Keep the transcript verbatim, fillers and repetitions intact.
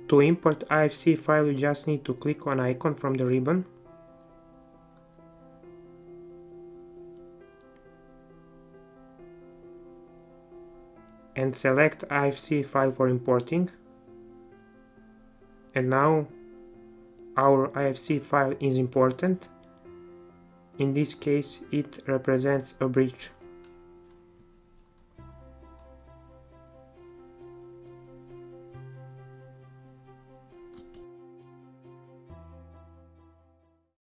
To import I F C file, you just need to click on icon from the ribbon and select I F C file for importing. And now our I F C file is important. In this case, it represents a bridge.